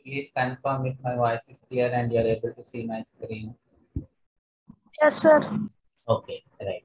please confirm if my voice is clear and you are able to see my screen? Yes, sir. Okay, right.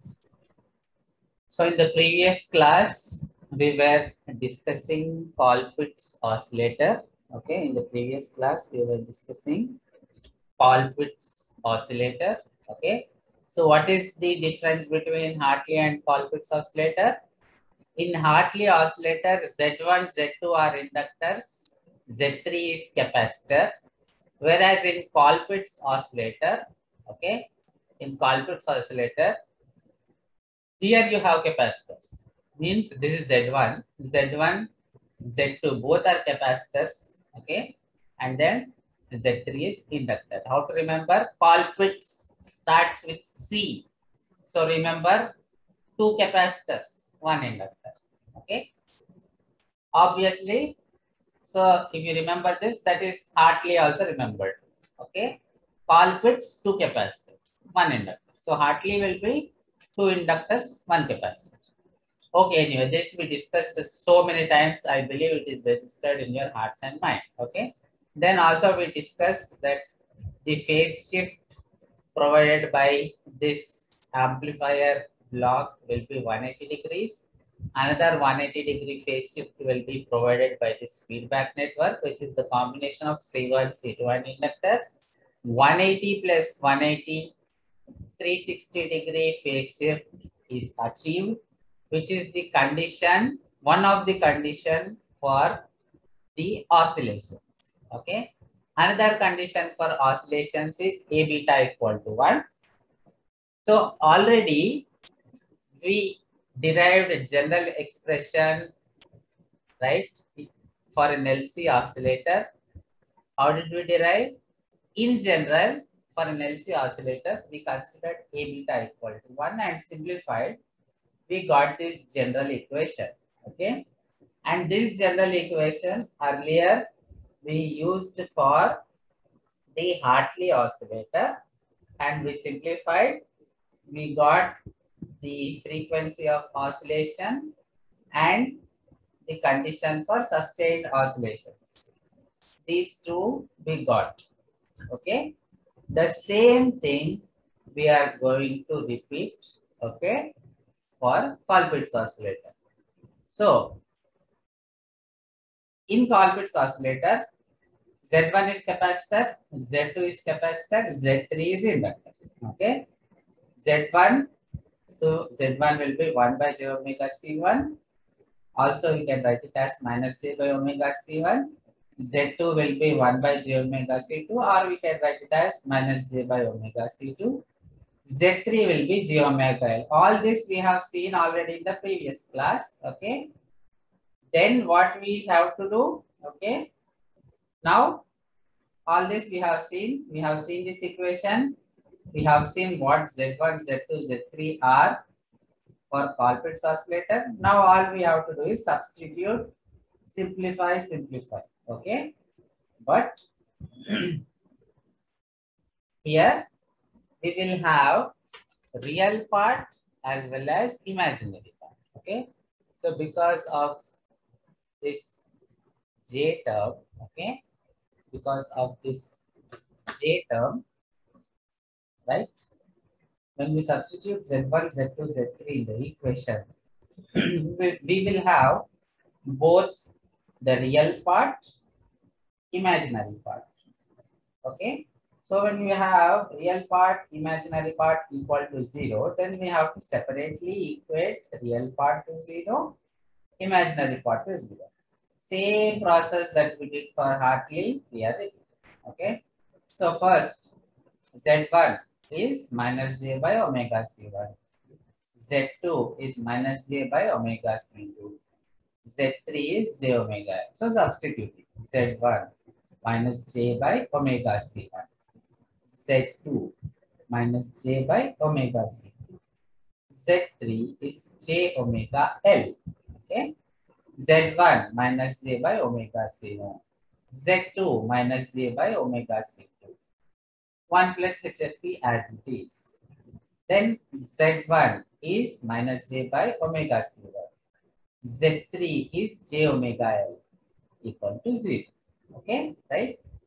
So in the previous class, we were discussing Colpitt's oscillator. Okay, in the previous class, we were discussing Colpitt's oscillator. Okay, so what is the difference between Hartley and Colpitt's oscillator? In Hartley oscillator, Z1, Z2 are inductors, Z3 is capacitor. Whereas in Colpitt's oscillator, okay, in Colpitt's oscillator, here you have capacitors. Means this is Z1, Z1, Z2, both are capacitors, okay, and then Z3 is inductor. How to remember? Colpitt's starts with C. So remember, two capacitors, one inductor, okay. Obviously, so if you remember this, that is Hartley also remembered, okay. Colpitt's two capacitors, one inductor. So Hartley will be two inductors, one capacitor. Okay, anyway, this we discussed so many times. I believe it is registered in your hearts and mind. Okay. Then also we discussed that the phase shift provided by this amplifier block will be 180 degrees. Another 180-degree phase shift will be provided by this feedback network, which is the combination of C1, C2 and inductor. 180 plus 180, 360-degree phase shift is achieved, which is the condition, one of the condition for the oscillations. Okay. Another condition for oscillations is A beta equal to 1. So already we derived a general expression, right, for an LC oscillator. How did we derive? In general, for an LC oscillator, we considered A beta equal to 1 and simplified. We got this general equation, okay? And this general equation earlier we used for the Hartley oscillator and we simplified. We got the frequency of oscillation and the condition for sustained oscillations. These two we got, okay? The same thing we are going to repeat, okay, for Colpitt's oscillator. So, in Colpitt's oscillator, Z1 is capacitor, Z2 is capacitor, Z3 is inductor. Okay. Z1, so Z1 will be 1 by j omega C1. Also, you can write it as minus j by omega C1. Z2 will be 1 by j omega C2, or we can write it as minus j by omega C2. Z3 will be j omega L. All this we have seen already in the previous class. Okay. Then what we have to do? Okay. Now, all this we have seen. We have seen this equation. We have seen what Z1, Z2, Z3 are for Colpitt's oscillator. Now, all we have to do is substitute, simplify, simplify. Okay. But here we will have real part as well as imaginary part. Okay. So, because of this J term, okay, because of this J term, right? When we substitute Z1, Z2, Z3 in the equation, we will have both the real part, imaginary part. Okay. So when we have real part, imaginary part equal to 0, then we have to separately equate real part to 0, imaginary part to 0. Same process that we did for Hartley, we are repeating. Okay. So first, Z1 is minus j by omega C1. Z2 is minus j by omega C2. Z3 is j omega. So substituting Z1 minus j by omega C1. Z2 minus j by omega C2. Z3 is j omega L. Okay. Z1 minus j by omega C1. Z2 minus j by omega C2. 1 plus HFE as it is. Then Z1 is minus j by omega C1. Z3 is j omega L equal to 0. Okay, right?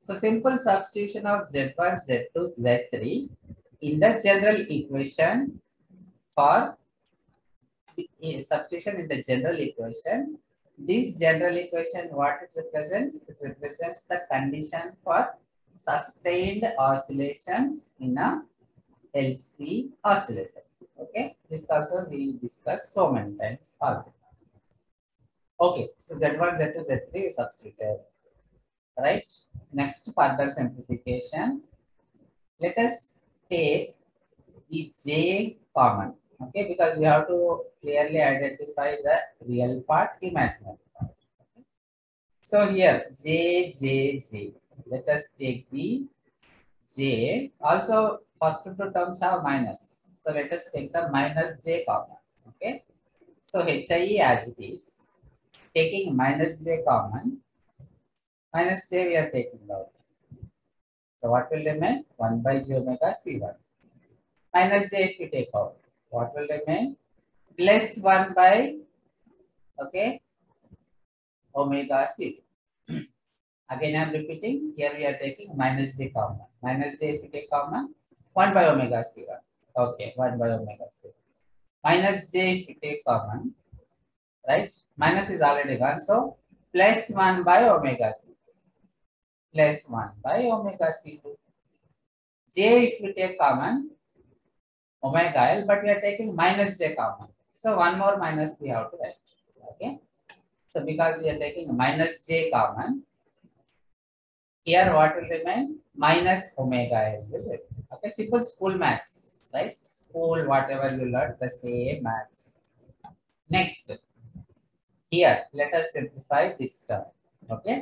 So simple substitution of Z1, Z2, Z3 in the general equation for substitution in the general equation. This general equation, what it represents? It represents the condition for sustained oscillations in a LC oscillator. Okay, this also we discussed so many times already. Okay, so Z1, Z2, Z3 is substituted. Right. Next, further simplification. Let us take the J common. Okay, because we have to clearly identify the real part, imaginary part. Okay. So here J. Let us take the J. Also, first two terms have minus. So let us take the minus J common. Okay. So HIE as it is. Taking minus J common. Minus J we are taking out. So what will remain? 1 by j omega C1. Minus j if you take out. What will remain? Plus 1 by, okay, omega C2. Again I am repeating. Here we are taking minus j common. Minus j if you take common, 1 by omega C1. Okay, 1 by omega C1. Minus j if you take common, right? Minus is already gone. So plus 1 by omega C2. Plus 1 by omega C2. J if you take common, omega L, but we are taking minus j common. So one more minus we have to write. Okay. So because we are taking minus j common, here what will remain? Minus omega L will remain. Okay, simple school maths, right? School, whatever you learn, the same maths. Next, here let us simplify this term. Okay.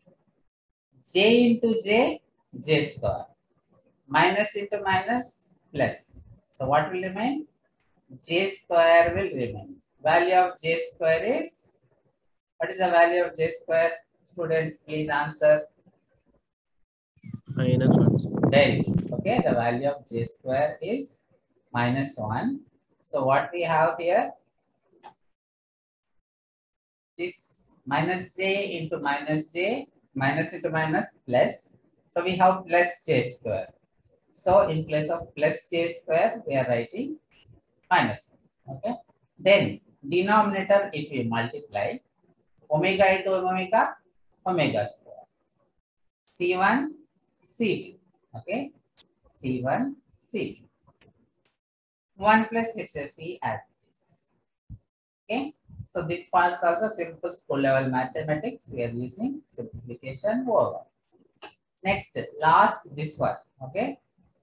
J into j, j square. Minus into minus, plus. So what will remain? J square will remain. Value of j square is, what is the value of j square? Students, please answer. -1. Very good. Okay, the value of j square is -1. So what we have here? This minus j into minus j, minus into minus, plus. So we have plus j square. So in place of plus j square, we are writing minus. Okay. Then denominator, if we multiply omega into omega, omega square. C1, C2. Okay. C1, C2. 1 plus HFE as it is. Okay. So this part is also simple school level mathematics. We are using simplification over. Next, last this one. Okay.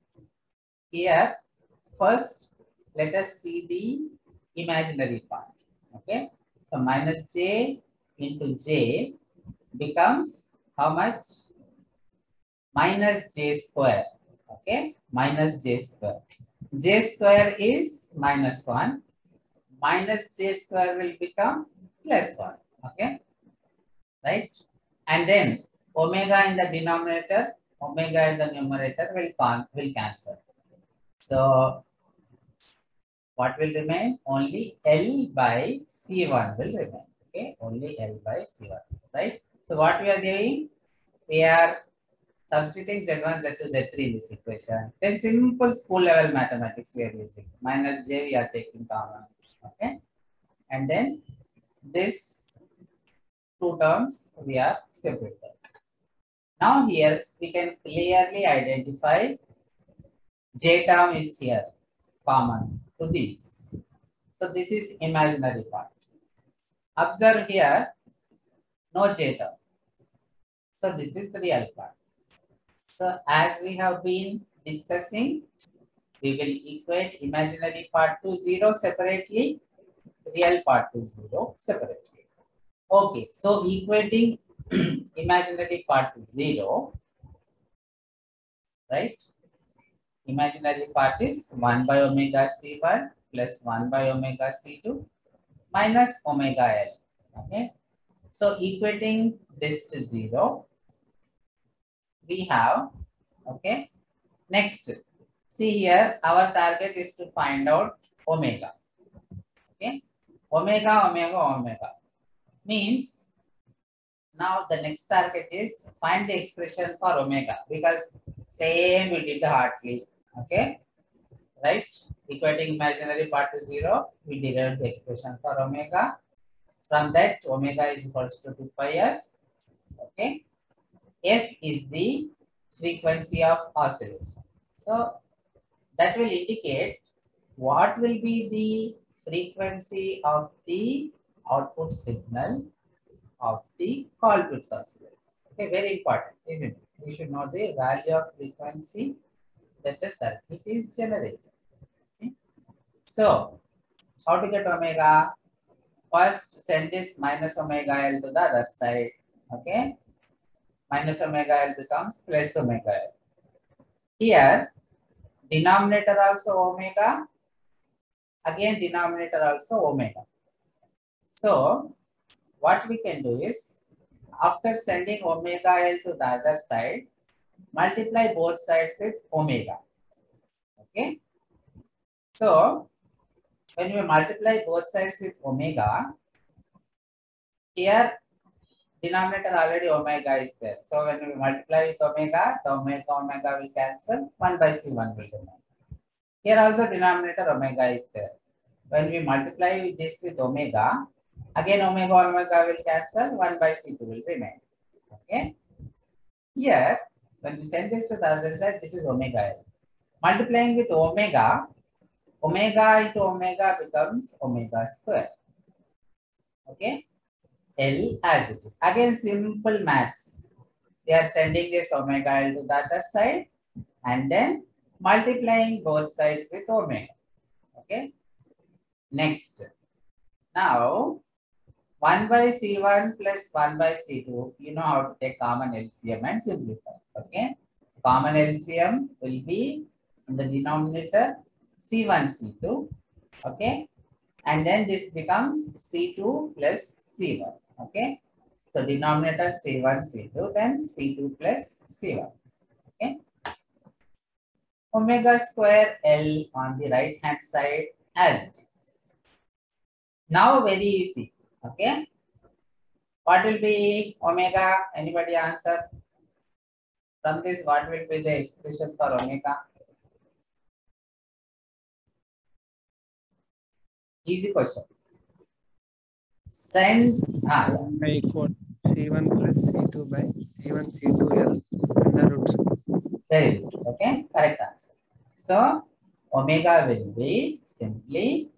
Here, first, let us see the imaginary part. Okay. So minus j into j becomes how much? Minus j square. Okay. Minus j square. J square is -1. Minus j square will become +1. Okay. Right. And then omega in the denominator, omega in the numerator will cancel. So what will remain? Only L by C1 will remain. Okay, only L by C1. Right. So what we are doing? We are substituting Z1, Z2, Z3 in this equation. Then simple school level mathematics we are using. Minus j we are taking common. Okay. And then this two terms we are separated. Now here we can clearly identify j term is here common to this. So this is imaginary part. Observe here, no j term. So this is the real part. So as we have been discussing, we will equate imaginary part to 0 separately, real part to 0 separately. Okay, so equating imaginary part to 0, right? Imaginary part is 1 by omega C1 plus 1 by omega C2 minus omega L. Okay. So equating this to 0, we have, okay. Next, see here, our target is to find out omega. Okay. Omega means Now the next target is find the expression for omega, because same we did Hartley. Okay, right? Equating imaginary part to 0, we derived the expression for omega. From that, omega is equals to 2 pi f. Okay, f is the frequency of oscillation. So that will indicate what will be the frequency of the output signal of the Colpitts oscillator. Okay, very important, isn't it? We should know the value of frequency that the circuit is generated. Okay. So, how to get omega? First, send this minus omega L to the other side. Okay, minus omega L becomes plus omega L. Here, denominator also omega, again denominator also omega. So, what we can do is, after sending omega L to the other side, multiply both sides with omega. Okay. So, when we multiply both sides with omega, here denominator already omega is there. So, when we multiply with omega, the omega will cancel, 1 by C1 will remain. Here also denominator omega is there. When we multiply with this with omega, again omega will cancel, 1 by C2 will remain. Okay. Here, when we send this to the other side, this is omega L. Multiplying with omega, omega into omega becomes omega square. Okay. L as it is. Again, simple maths. We are sending this omega L to the other side and then multiplying both sides with omega. Okay. Next. Now, 1 by C1 plus 1 by C2, you know how to take common LCM and simplify. Okay. Common LCM will be in the denominator C1, C2. Okay. And then this becomes C2 plus C1. Okay. So denominator C1, C2, then C2 plus C1. Okay. Omega square L on the right hand side as it is. Now very easy. Okay. What will be omega? Anybody answer? From this, what will be the expression for omega? Easy question. Send equal C1 plus C2 by C1 C2L under root. Very good. Okay, correct answer. So omega will be simply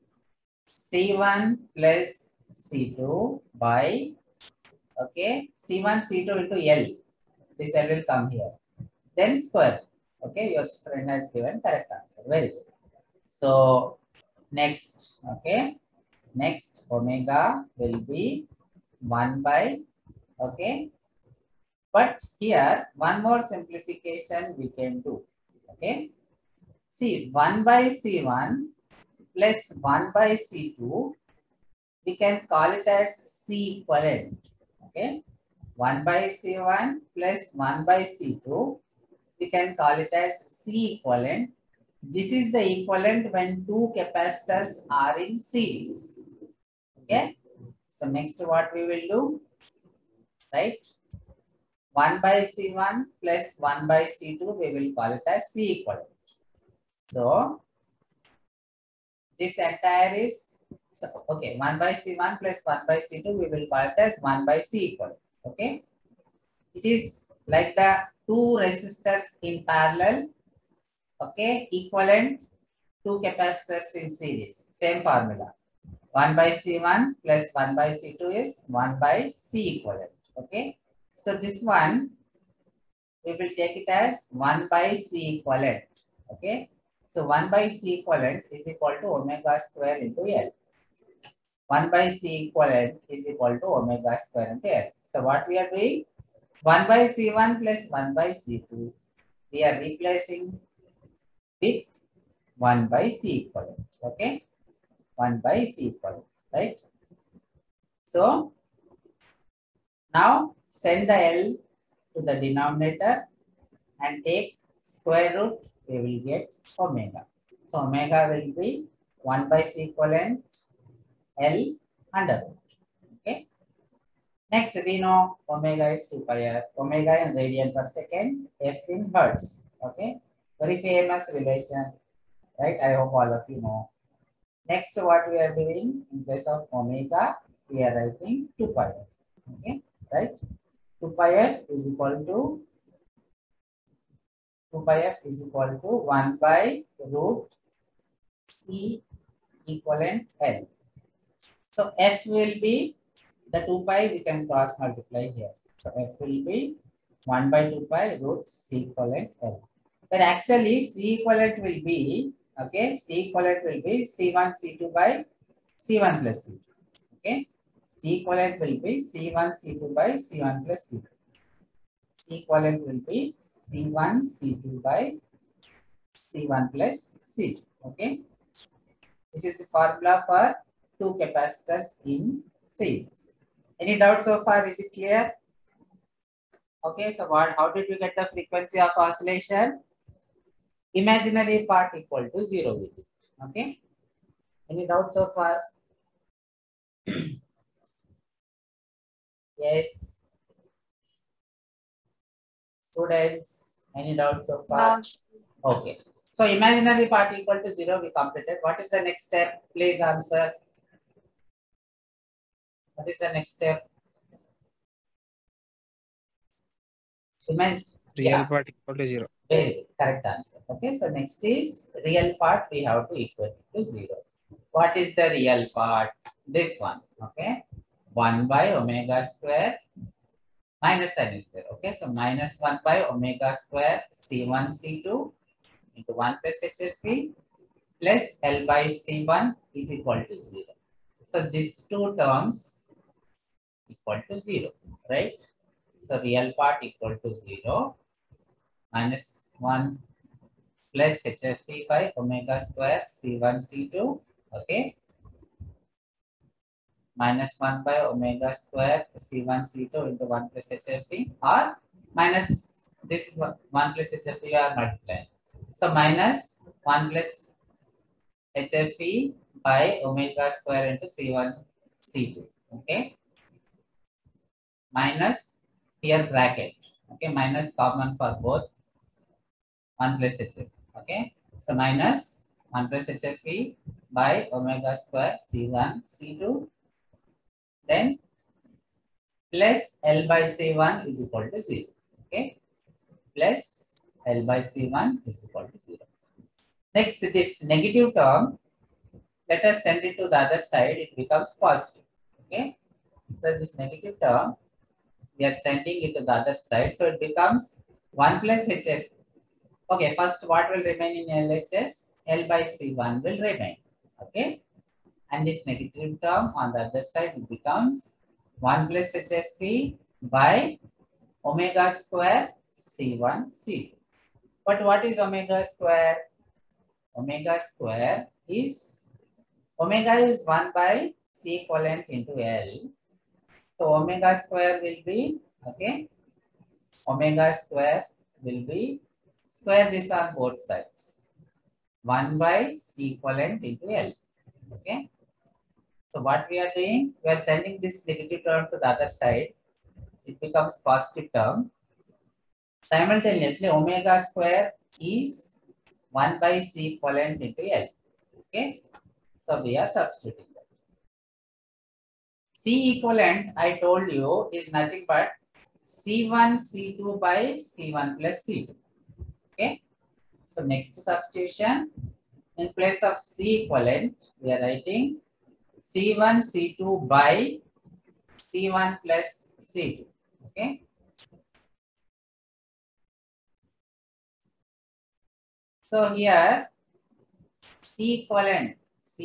C1 plus C2 by, okay, C1 C2 into L. This L will come here. Then square. Okay, your friend has given correct answer. Very good. So next, okay, next omega will be 1 by, okay, but here one more simplification we can do. Okay, see 1 by C1 plus 1 by C2, we can call it as C equivalent. Okay, 1 by C1 plus 1 by C2, we can call it as C equivalent. This is the equivalent when two capacitors are in series. Okay, so next what we will do, right? 1 by C1 plus 1 by C2, we will call it as C equivalent. So this entire is, so, okay, 1 by C1 plus 1 by C2, we will call it as 1 by C equivalent. Okay, it is like the two resistors in parallel. Okay, equivalent, two capacitors in series. Same formula. 1 by C1 plus 1 by C2 is 1 by C equivalent. Okay, so this one we will take it as 1 by C equivalent. Okay, so 1 by C equivalent is equal to omega square into L. 1 by C equivalent is equal to omega square into L. So what we are doing? 1 by C1 plus 1 by C2, we are replacing with 1 by C equivalent. Okay, 1 by C equivalent, right? So now send the L to the denominator and take square root, we will get omega. So omega will be 1 by C equivalent L under root. Okay. Next, we know omega is 2 pi f. Omega in radian per second, f in hertz. Okay, very famous relation, right? I hope all of you know. Next, what we are doing in place of omega, we are writing 2 pi f. Okay, right? 2 pi f is equal to 1 by root c equivalent L. So f will be the 2 pi, we can cross multiply here. So f will be 1 by 2 pi root c equivalent L. But actually c equivalent will be, okay, c equivalent will be c1 c2 by c1 plus c2. Okay, c equivalent will be c1 c2 by c1 plus c2. C equivalent will be c1 c2 by c1 plus c2. Okay, which is the formula for two capacitors in series. Any doubts so far? Is it clear? Okay, so how did we get the frequency of oscillation? Imaginary part equal to 0 with it. Okay, any doubts so far? Yes. Students, any doubts so far? Okay, so imaginary part equal to 0, we completed. What is the next step? Please answer. What is the next step? Real part equal to 0. Very good. Correct answer. Okay, so next is real part, we have to equal to 0. What is the real part? This one. Okay, 1 by omega square minus sign is there. Okay, so minus 1 by omega square c1 c2 into 1 plus hfe plus L by c1 is equal to 0. So these two terms equal to 0, right? So real part equal to 0 minus 1 plus hfe by omega square c1 c2, okay, minus 1 by omega square c1 c2 into 1 plus hfe, or minus this 1 plus hfe are multiplied. So minus 1 plus hfe by omega square into c1 c2, okay, minus here bracket, okay, minus common for both 1 plus hfe, okay, so minus 1 plus hfe by omega square c1 c2, then plus L by c1 is equal to 0, okay, plus L by c1 is equal to 0. Next, this negative term, let us send it to the other side, it becomes positive, okay, so this negative term we are sending it to the other side, so it becomes 1 plus hf. Okay, first what will remain in LHS? L by C1 will remain. Okay, and this negative term on the other side it becomes 1 plus HFE by omega square C1 C2. But what is omega square? Omega square is, omega is 1 by C equivalent into L. So omega square will be, okay, omega square will be, square this on both sides, 1 by C equivalent into L. Okay, so what we are doing, we are sending this negative term to the other side, it becomes positive term. Simultaneously omega square is 1 by C equivalent into L. Okay, so we are substituting that. C equivalent, I told you, is nothing but C1 C2 by C1 plus C2. Okay, so next substitution, in place of C equivalent, we are writing C1 C2 by C1 plus C2. Okay, so here C equivalent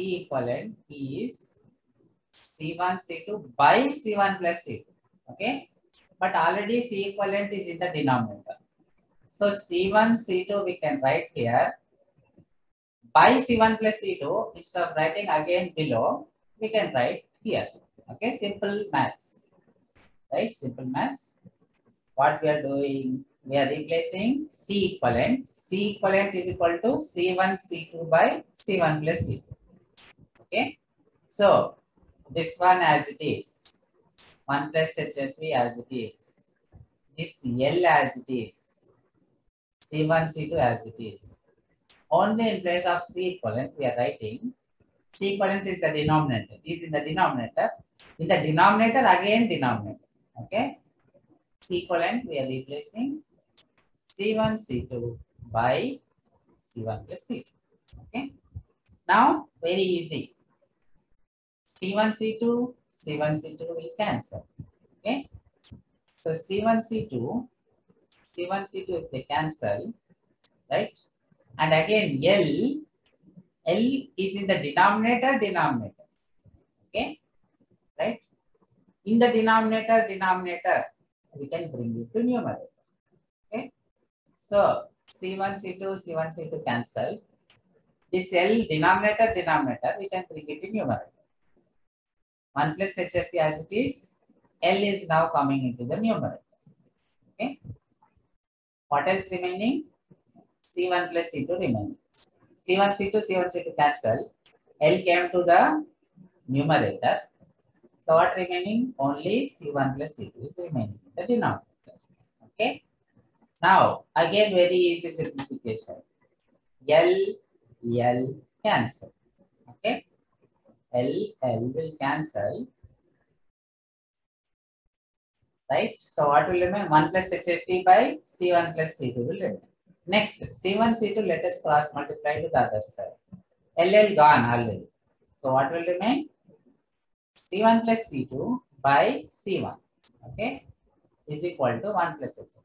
is C1 C2 by C1 plus C2. Okay, but already C equivalent is in the denominator, so C1 C2 we can write here by C1 plus C2. Instead of writing again below, we can write here. Okay, simple maths, right? Simple maths. What we are doing, we are replacing C equivalent. C equivalent is equal to C1 C2 by C1 plus C2. Okay, so this one as it is. 1 plus HFE as it is. This L as it is. C1, C2 as it is. Only in place of C equivalent, we are writing C equivalent is the denominator. Is in the denominator. In the denominator, again denominator. Okay. C equivalent, we are replacing C1, C2 by C1 plus C2. Okay. Now, very easy. C1, C2, C1, C2 will cancel. Okay. So C1, C2, C1, C2 if they cancel, right? And again, L is in the denominator, okay, right? In the denominator, we can bring it to numerator, okay? So C1, C2, C1, C2 cancel. This L denominator, we can bring it to numerator. 1 plus HFE as it is, L is now coming into the numerator, okay? What else remaining? C1 plus C2 remaining. C1, C2 cancel. L came to the numerator. So what remaining? Only C1 plus C2 is remaining in the denominator. Okay. Now, again, very easy simplification. L cancel. Okay. L will cancel. Right. So what will remain? 1 plus HFE by C1 plus C2 will remain. Next, C1, C2, let us cross multiply to the other side. LL gone already. So what will remain? C1 plus C2 by C1, okay, is equal to 1 plus H.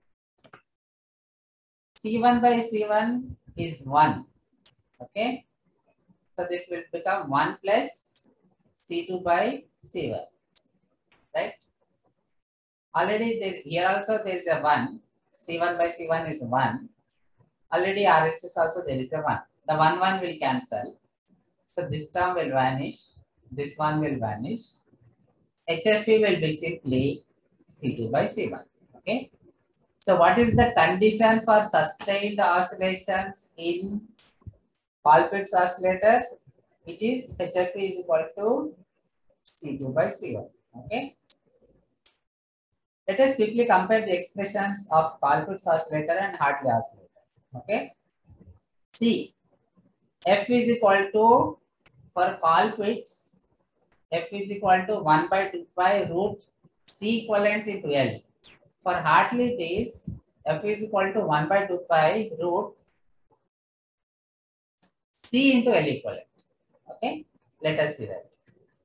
C1 by C1 is 1, okay. So this will become 1 plus C2 by C1, right? Already there, here also there is a 1. C1 by C1 is 1. Already RHS also there is a 1. The 1 will cancel. So this term will vanish. This one will vanish. HFE will be simply C2 by C1. Okay. So what is the condition for sustained oscillations in Colpitz's oscillator? It is HFE is equal to C2 by C1. Okay. Let us quickly compare the expressions of Colpitz's oscillator and Hartley oscillator. Okay. See, F is equal to, for Colpitts, F is equal to 1 by 2 pi root C equivalent into L. For Hartley it is F is equal to 1 by 2 pi root C into L equivalent. Okay. Let us see that.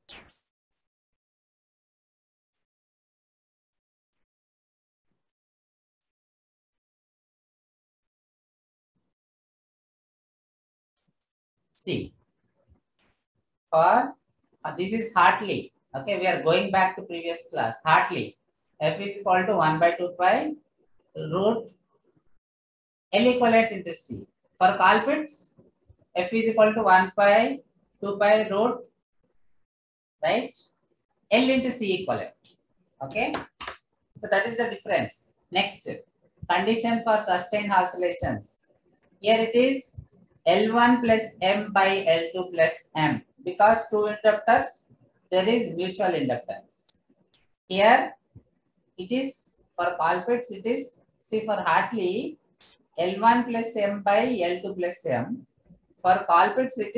See, for this is Hartley. Okay, we are going back to previous class. Hartley, F is equal to 1 by 2 pi root L equivalent into C. For Colpitz's, F is equal to 1 pi 2 pi root, right, L into C equivalent. Okay, so that is the difference. Next, condition for sustained oscillations. Here it is L1 plus M by L2 plus M. Because two inductors, there is mutual inductance. Here it is for Colpitz's, it is, see, for Hartley, L1 plus M by L2 plus M. For Colpitz's, it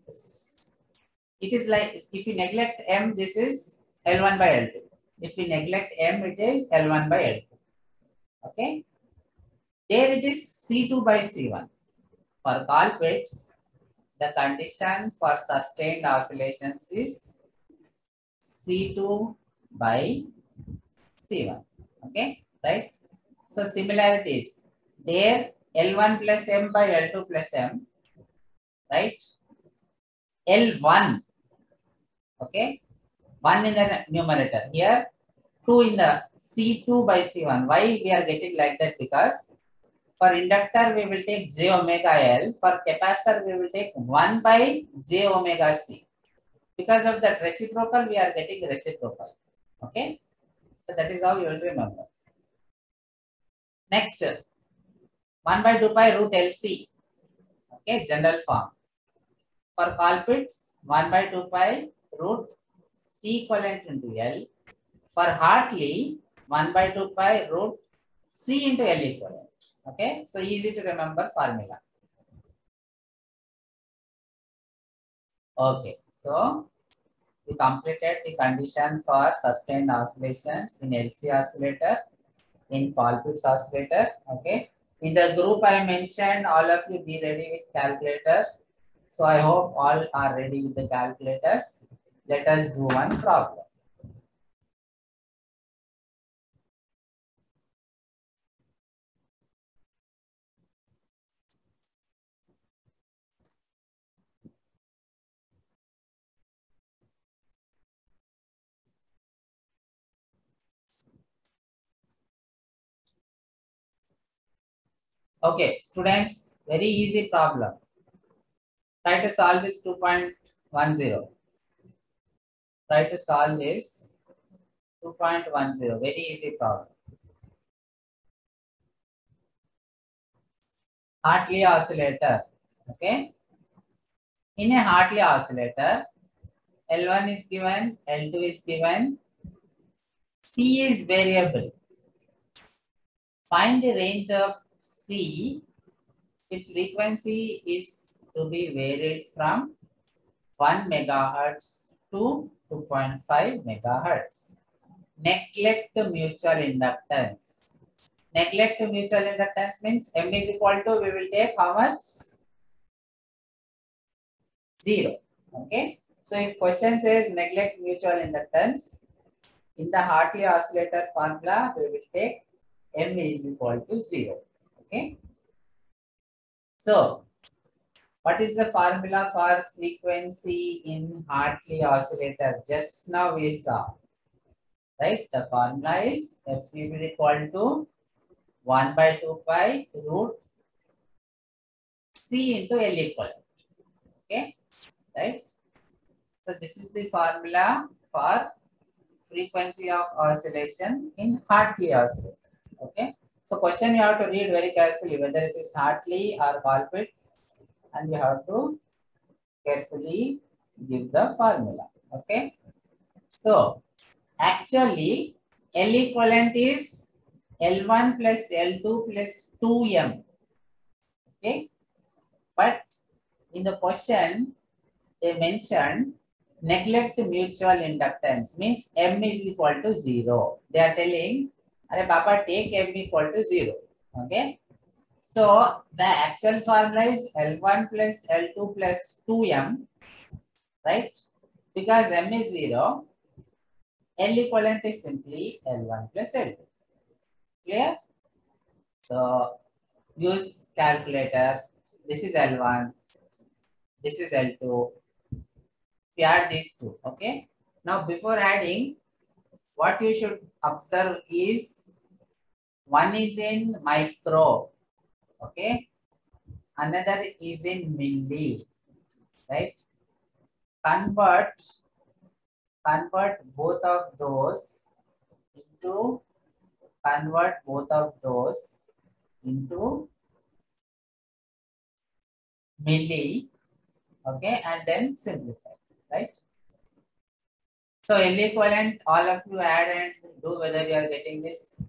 is like, if you neglect M, this is L1 by L2. If we neglect M, it is L1 by L2. Okay. There it is C2 by C1. For Colpitz's, the condition for sustained oscillations is C2 by C1. Okay, right? So similarities. There L1 plus M by L2 plus M, right? L1, okay, 1 in the numerator. Here 2 in the C2 by C1. Why we are getting like that? Because for inductor we will take j omega L. For capacitor we will take 1 by j omega C. Because of that reciprocal, we are getting reciprocal. Okay, so that is how you will remember. Next, 1 by 2 pi root LC. Okay, general form. For Colpitz's, 1 by 2 pi root C equivalent into L. For Hartley, 1 by 2 pi root C into L equivalent. Okay, so easy to remember formula. Okay, so we completed the condition for sustained oscillations in LC oscillator, in Colpitt's oscillator. Okay, in the group I mentioned, all of you be ready with calculator. So I hope all are ready with the calculators. Let us do one problem. Okay, students, very easy problem. Try to solve this 2.10. Try to solve this 2.10. Very easy problem. Hartley oscillator. Okay. In a Hartley oscillator, L1 is given, L2 is given, C is variable. Find the range of C if frequency is to be varied from 1 megahertz to 2.5 megahertz. Neglect the mutual inductance. Neglect the mutual inductance means M is equal to, we will take how much? 0. Okay. So if question says neglect mutual inductance, in the Hartley oscillator formula, we will take M is equal to 0. Okay. So what is the formula for frequency in Hartley oscillator? Just now we saw. Right? The formula is F is equal to 1 by 2 pi root C into L equivalent. Okay, right? So this is the formula for frequency of oscillation in Hartley oscillator. Okay, so question you have to read very carefully whether it is Hartley or Colpitt's, and you have to carefully give the formula. Okay, so actually L equivalent is L1 plus L2 plus 2M. Okay, but in the question they mentioned neglect mutual inductance, means M is equal to 0. They are telling, Are Papa, take M equal to 0. Okay, so the actual formula is L1 plus L2 plus 2M, right? Because M is 0, L equivalent is simply L1 plus L2. Clear? So use calculator. This is L1. This is L2. We add these two. Okay. Now before adding, what you should observe is one is in micro. Okay. Another is in milli. Right. Convert both of those into milli, okay, and then simplify, right? So L equivalent, all of you add and do whether you are getting this.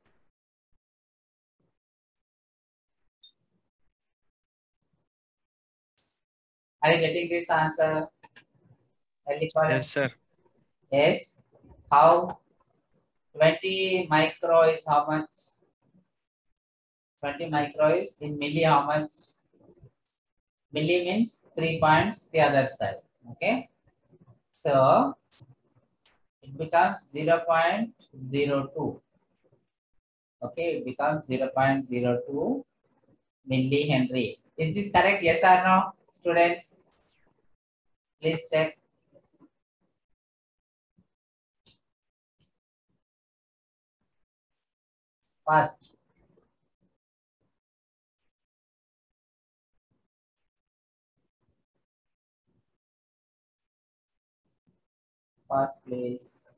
Are you getting this answer? L equivalent? Yes, sir. Yes. How? 20 micro is how much? 20 micro is in milli how much? Milli means 3 points the other side. Okay. So it becomes 0.02. Okay, it becomes 0.02 millihenry. Is this correct? Yes or no, students? Please check. Fast. Fast, please.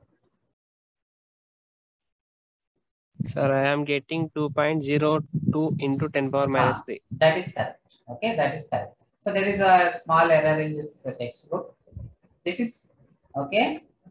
Sir, I am getting 2.02 into 10 power minus 3. That is correct. Okay, that is correct. So there is a small error in this textbook. This is okay.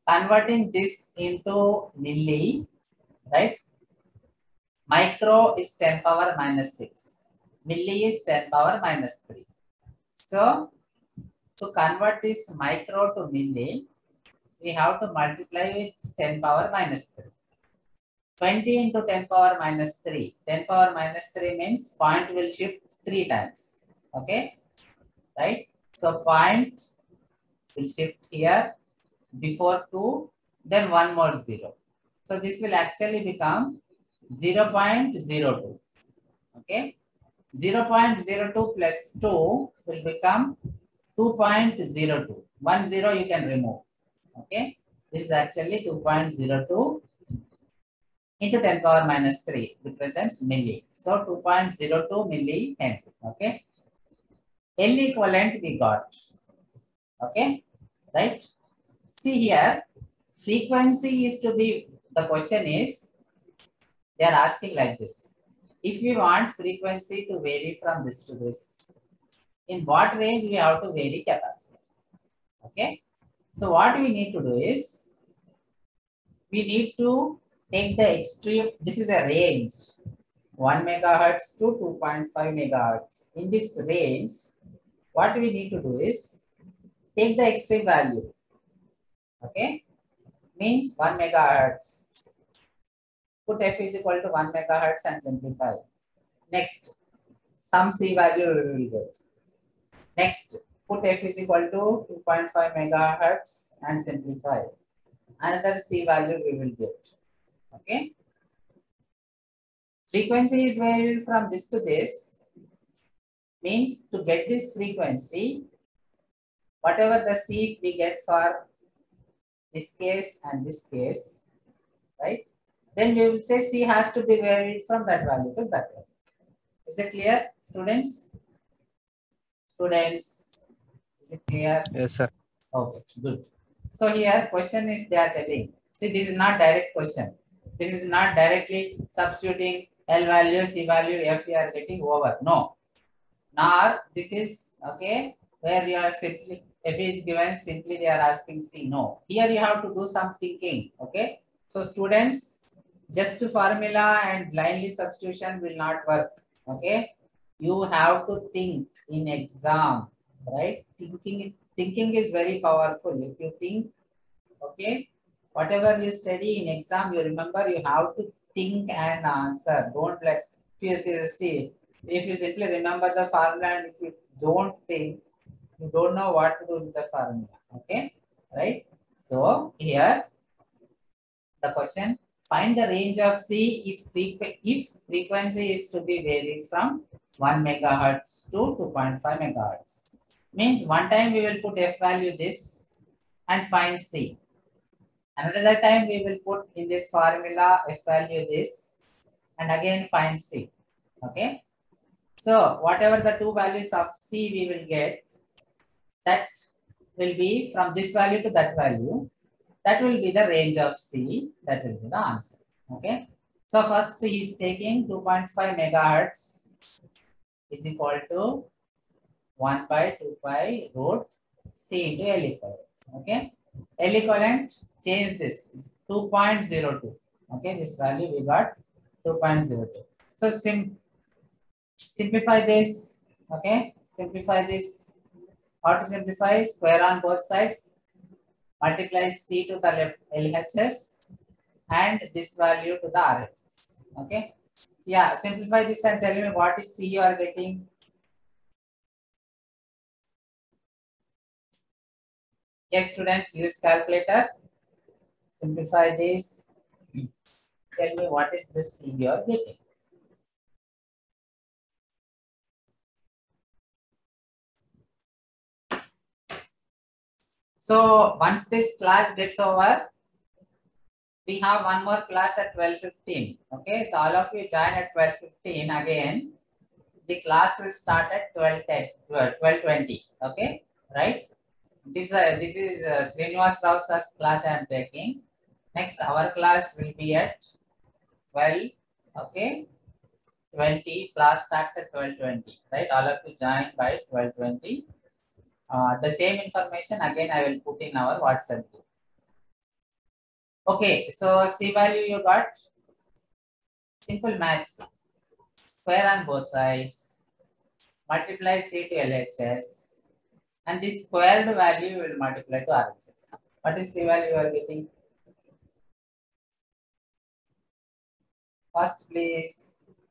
converting this into milli, right? Micro is 10 power minus 6. Milli is 10 power minus 3. So, to convert this micro to milli, we have to multiply with 10 power minus 3. 20 into 10 power minus 3. 10 power minus 3 means point will shift 3 times. Okay? Right? So, point will shift here before 2, then 1 more 0. So, this will actually become 0.02. Okay? 0.02 plus 2 will become 2.02. 1 0 you can remove. Okay? This is actually 2.02 into 10 power minus 3 represents milli. So 2.02 milli Henry. Okay? L equivalent we got. Okay? Right? See here, frequency is to be, the question is, they are asking like this. If we want frequency to vary from this to this, in what range we have to vary capacity? Okay? So what we need to do is, we need to take the extreme, this is a range, 1 megahertz to 2.5 megahertz. In this range, what we need to do is, take the extreme value. Okay? Means 1 megahertz. Put f is equal to 1 megahertz and simplify. Next, some C value we will get. Next, put f is equal to 2.5 megahertz and simplify. Another C value we will get. Okay? Frequency is varied from this to this. Means to get this frequency, whatever the C we get for this case and this case, right? Then we will say C has to be varied from that value to that value. Is it clear, students? Students, is it clear? Yes, sir. Okay, good. So here question is they are telling. See, this is not direct question. This is not directly substituting L value, C value, F we are getting over. No. Nor this is okay where you are simply F is given, simply they are asking C. No. Here you have to do some thinking. Okay. So students, just formula and blindly substitution will not work. Okay. You have to think in exam, right? Thinking is very powerful. If you think, okay, whatever you study in exam, you remember you have to think and answer. Don't let, if you simply remember the formula and if you don't think, you don't know what to do with the formula. Okay, right? So here the question, find the range of C is if frequency is to be varied from 1 megahertz to 2.5 megahertz. Means one time we will put F value this and find C. Another time we will put in this formula F value this and again find C. Okay. So whatever the two values of C we will get, that will be from this value to that value. That will be the range of C. That will be the answer. Okay. So first he is taking 2.5 megahertz is equal to 1 by 2 pi root C into L equivalent. Okay. L equivalent, change this is 2.02. Okay. This value we got 2.02. So simplify this. Okay. Simplify this. How to simplify? Square on both sides. Multiply C to the left LHS and this value to the RHS. Okay. Yeah. Simplify this and tell me what is C you are getting. Yes, students, use calculator. Simplify this. Tell me what is the C you are getting. So once this class gets over, we have one more class at 12:15. Okay, so all of you join at 12:15 again. The class will start at 12:20. Okay, right? This is Srinivas Rao sir's class I am taking. Next, our class will be at 12. Okay, 20. Class starts at 12:20. Right? All of you join by 12:20. The same information again I will put in our WhatsApp group. Okay, so C value you got. Simple maths. Square on both sides. Multiply C to LHS. And this squared value will multiply to RHS. What is C value you are getting? First, please.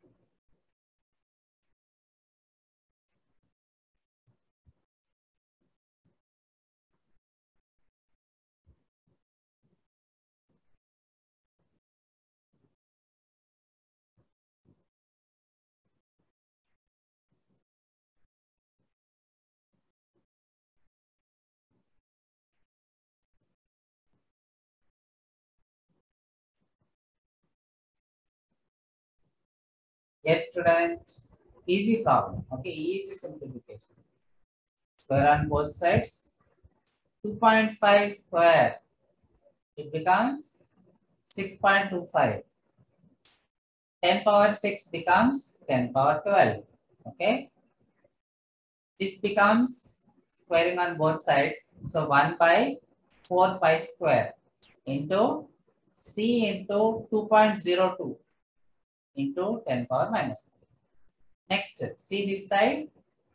Yes, students. Easy problem. Okay, easy simplification. Square on both sides. 2.5 square. It becomes 6.25. 10 power 6 becomes 10 power 12. Okay. This becomes squaring on both sides. So 1 by 4 pi square into C into 2.02 into 10 power minus 3. Next, see this side,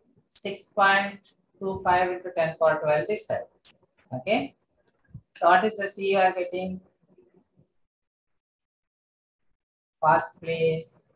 6.25 into 10 power 12 this side. Okay. So what is the C you are getting? Fast, please.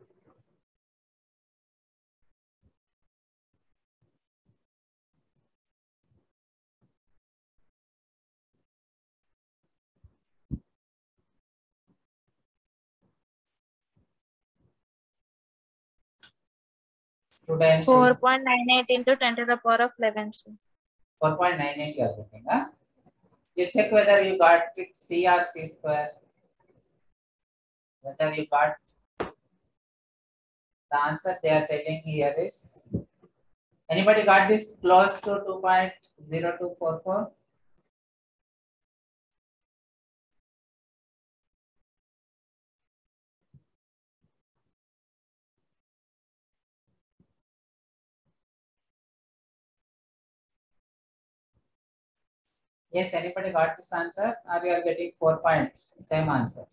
Students, 4.98 into 10 to the power of 11. Sir. 4.98 you are getting. Huh? You check whether you got it C or C square. Whether you got the answer they are telling here is. Anybody got this close to 2.0244? Yes, anybody got this answer? Or you are getting 4 points? Same answer.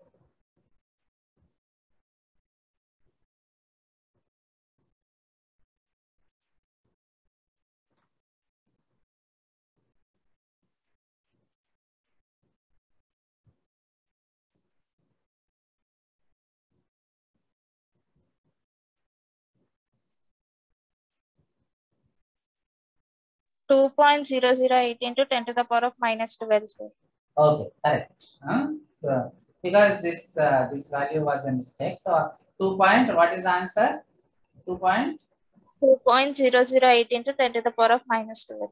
$2.008 into 10 to the power of minus 12. Sir. Okay, correct. Because this value was a mistake. So 2 point, what is the answer? 2 point? 2.008 into 10 to the power of minus 12.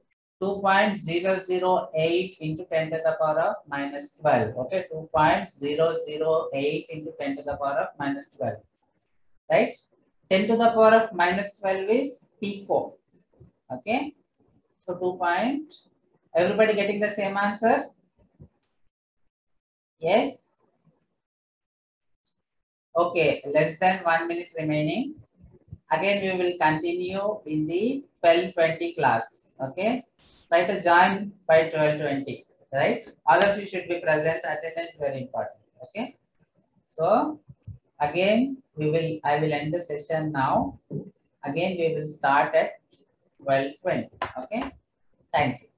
2.008 into 10 to the power of minus 12. Okay, 2.008 into 10 to the power of minus 12. Right? 10 to the power of minus 12 is pico. Okay. So 2 point. Everybody getting the same answer? Yes. Okay, less than 1 minute remaining. Again, we will continue in the 12:20 class. Okay. Try to join by 12:20. Right? All of you should be present. Attendance very important. Okay. So again, I will end the session now. Again, we will start at 12:20. Okay. Thank you.